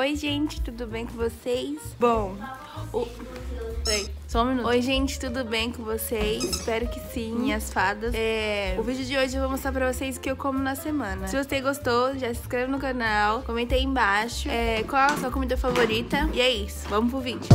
Oi, gente, tudo bem com vocês? Bom, peraí, só um minuto. Oi, gente, tudo bem com vocês? Espero que sim, minhas fadas. O vídeo de hoje eu vou mostrar pra vocês o que eu como na semana. Se você gostou, já se inscreve no canal, comenta aí embaixo qual a sua comida favorita. E é isso, vamos pro vídeo.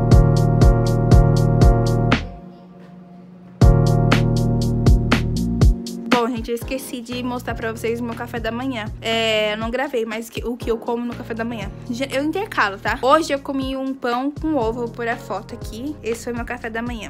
Bom, gente, eu esqueci de mostrar pra vocês o meu café da manhã. Eu não gravei, mas o que eu como no café da manhã. Eu intercalo, tá? Hoje eu comi um pão com ovo, vou pôr a foto aqui. Esse foi meu café da manhã.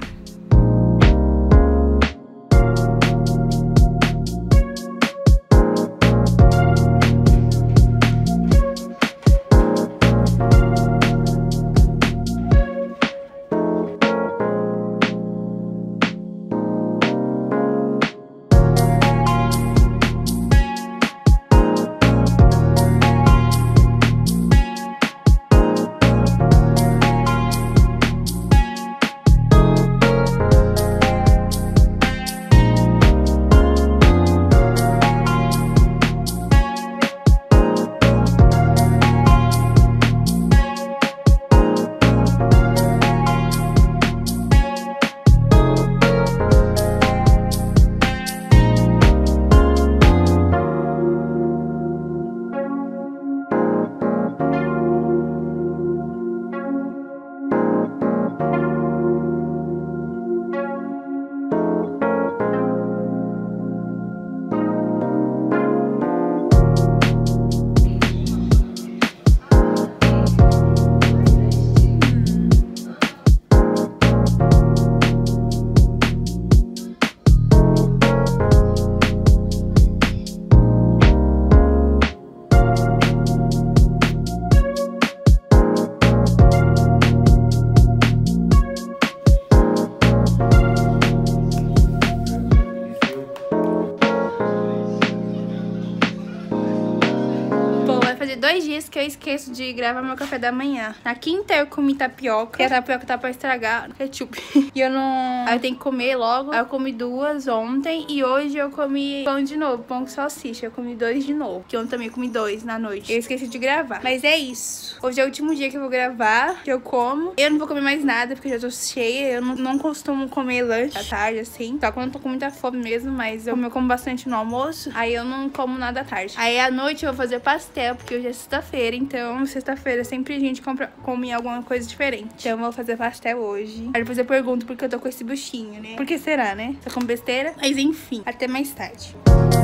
Fazer 2 dias que eu esqueço de gravar meu café da manhã. Na quinta eu comi tapioca, e a tapioca tá pra estragar no ketchup. E eu não... Aí eu tenho que comer logo. Aí eu comi 2 ontem e hoje eu comi pão de novo, pão com salsicha. Eu comi 2 de novo, que ontem também comi 2 na noite. Eu esqueci de gravar. Mas é isso. Hoje é o último dia que eu vou gravar, que eu como. Eu não vou comer mais nada, porque eu já tô cheia. Eu não costumo comer lanche à tarde, assim. Só quando eu tô com muita fome mesmo, mas eu como bastante no almoço. Aí eu não como nada à tarde. Aí à noite eu vou fazer pastel, porque hoje é sexta-feira, então sexta-feira sempre a gente come alguma coisa diferente. Então eu vou fazer pastel hoje. Aí depois eu pergunto porque eu tô com esse buchinho, né? Por que será, né? Tô com besteira. Mas enfim, até mais tarde.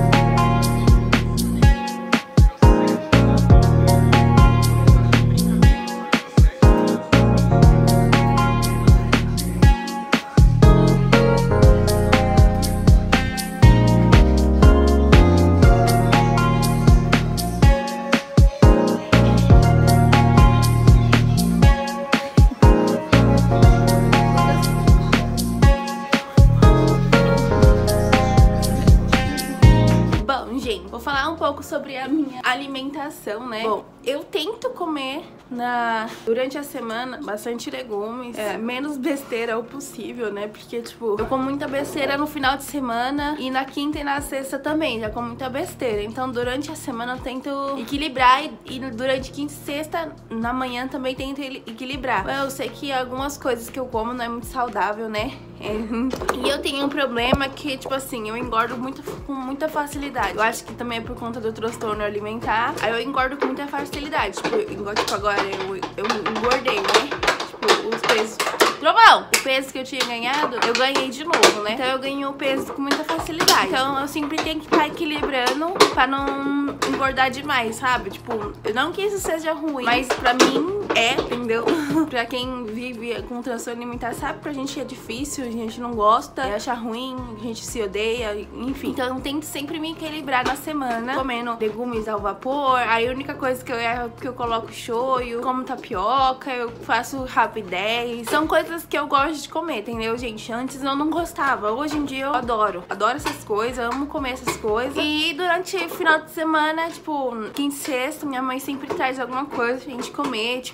Vou falar um pouco sobre a minha alimentação, né? Bom, eu tento comer durante a semana bastante legumes, menos besteira o possível, né? Porque, tipo, eu como muita besteira no final de semana e na quinta e na sexta também, já como muita besteira. Então, durante a semana eu tento equilibrar e durante quinta e sexta, na manhã também tento equilibrar. Eu sei que algumas coisas que eu como não é muito saudável, né? E eu tenho um problema que, tipo assim, eu engordo com muita facilidade. Eu acho que também é por conta do transtorno alimentar. Aí eu engordo com muita facilidade. Tipo, agora eu engordei, né? Tipo, os pesos... Trovão! O peso que eu tinha ganhado, eu ganhei de novo, né? Então eu ganho o peso com muita facilidade. Então eu sempre tenho que estar equilibrando pra não engordar demais, sabe? Tipo, eu não que isso seja ruim, mas pra mim entendeu? Pra quem vive com transtorno alimentar, sabe? Pra gente é difícil, a gente não gosta, acha ruim, a gente se odeia, enfim. Então eu tento sempre me equilibrar na semana, comendo legumes ao vapor. Aí a única coisa que eu erro é porque eu coloco shoyu, como tapioca, eu faço rapidez. São coisas que eu gosto de comer, entendeu, gente? Antes eu não gostava, hoje em dia eu adoro essas coisas, amo comer essas coisas. E durante o final de semana, tipo, quinta e sexta, minha mãe sempre traz alguma coisa pra gente comer, tipo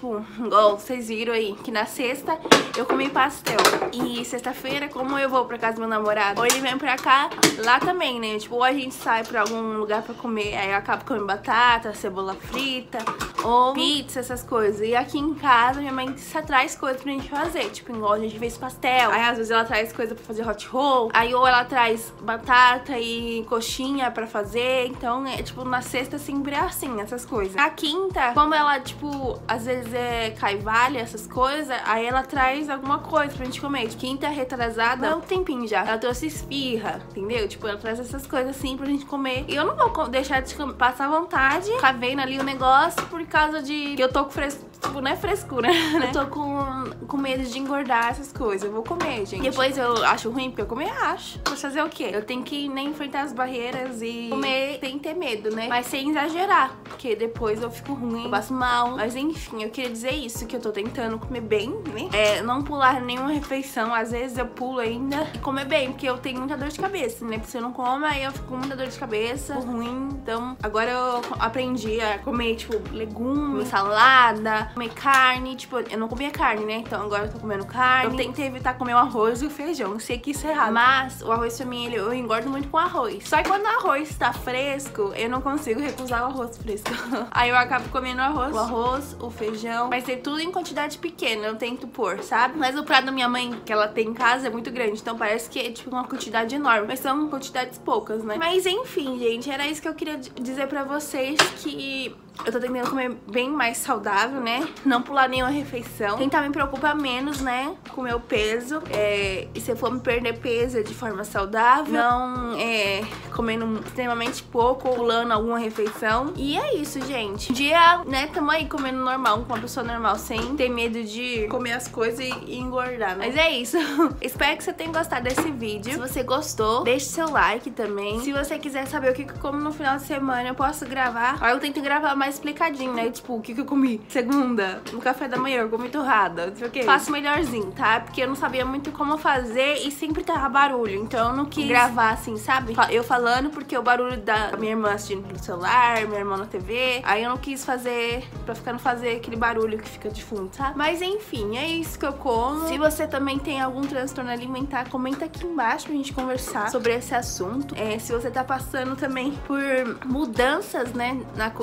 tipo, igual vocês viram aí, que na sexta eu comi pastel. E sexta-feira, como eu vou pra casa do meu namorado, ou ele vem pra cá, lá também, né? Tipo, ou a gente sai pra algum lugar pra comer, aí eu acabo comendo batata, cebola frita, ou pizza, essas coisas. E aqui em casa, minha mãe só traz coisas pra gente fazer. Tipo, igual a gente fez pastel. Aí às vezes ela traz coisa pra fazer hot roll. Aí ou ela traz batata e coxinha pra fazer. Então, tipo, na sexta sempre é assim, essas coisas. Na quinta, como ela, tipo, às vezes caivalha, essas coisas, aí ela traz alguma coisa pra gente comer. De quinta retrasada, há um tempinho já. Ela trouxe esfirra, entendeu? Tipo, ela traz essas coisas assim pra gente comer. E eu não vou deixar de passar vontade, ficar vendo ali o negócio por causa de que eu tô com frescura. Tipo, não é frescura, né? Eu tô com medo de engordar essas coisas. Eu vou comer, gente. Depois eu acho ruim, porque eu comer acho. Vou fazer o quê? Eu tenho que enfrentar as barreiras e comer sem ter medo, né? Mas sem exagerar, porque depois eu fico ruim, eu passo mal. Mas enfim, eu queria dizer isso, que eu tô tentando comer bem, né? Não pular nenhuma refeição. Às vezes eu pulo ainda e comer bem, porque eu tenho muita dor de cabeça, né? Porque se eu não como, aí eu fico com muita dor de cabeça, fico ruim. Então, agora eu aprendi a comer, tipo, legumes, salada, comer carne. Tipo, eu não comia carne, né? Então agora eu tô comendo carne. Eu tentei evitar comer o arroz e o feijão. Eu sei que isso é errado, mas o arroz pra mim, eu engordo muito com arroz. Só que quando o arroz tá fresco, eu não consigo recusar o arroz fresco. Aí eu acabo comendo o arroz, o feijão, mas é tudo em quantidade pequena, eu tento pôr, sabe? Mas o prato da minha mãe, que ela tem em casa, é muito grande, então parece que é tipo uma quantidade enorme, mas são quantidades poucas, né? Mas enfim, gente, era isso que eu queria dizer pra vocês, que eu tô tentando comer bem mais saudável, né? Não pular nenhuma refeição. Tentar me preocupar menos, né? Com o meu peso. E se eu for me perder peso de forma saudável. Não comendo extremamente pouco, pulando alguma refeição. E é isso, gente. Um dia, né? Tamo aí comendo normal, com uma pessoa normal, sem ter medo de comer as coisas e engordar, né? Mas é isso. Espero que você tenha gostado desse vídeo. Se você gostou, deixe seu like também. Se você quiser saber o que eu como no final de semana, eu posso gravar. Aí eu tento gravar mais explicadinho, né? Tipo, o que eu comi segunda, no café da manhã, eu comi torrada, não sei o que. Faço melhorzinho, tá? Porque eu não sabia muito como fazer e sempre tava barulho. Então eu não quis gravar assim, sabe? Eu falando porque o barulho da minha irmã assistindo pelo celular, minha irmã na TV. Aí eu não quis fazer pra ficar não fazer aquele barulho que fica de fundo, sabe? Mas enfim, é isso que eu como. Se você também tem algum transtorno alimentar, comenta aqui embaixo pra gente conversar sobre esse assunto. Se você tá passando também por mudanças, né?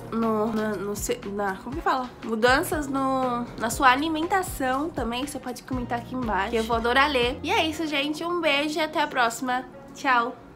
Como que fala? Mudanças na sua alimentação também, você pode comentar aqui embaixo, que eu vou adorar ler. E é isso, gente. Um beijo e até a próxima. Tchau!